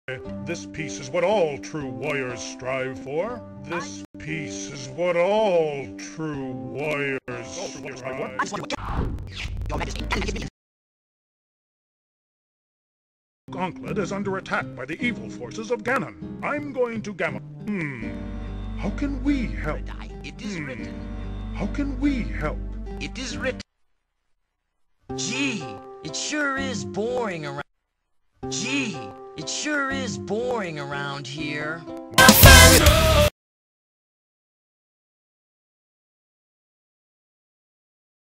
This peace is what all true warriors strive for. This peace is what all true warriors strive for. Gauntlet is under attack by the evil forces of Ganon. I'm going to Ganon. How can we help? It is written. How can we help? It is written. Gee, it sure is boring around. Gee, it sure is boring around here. No!